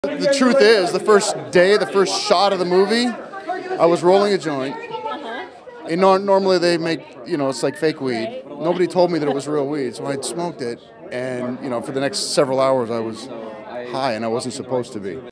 The truth is, the first day, the first shot of the movie, I was rolling a joint. And normally they make, it's like fake weed. Nobody told me that it was real weed, so I smoked it. And, for the next several hours I was high and I wasn't supposed to be.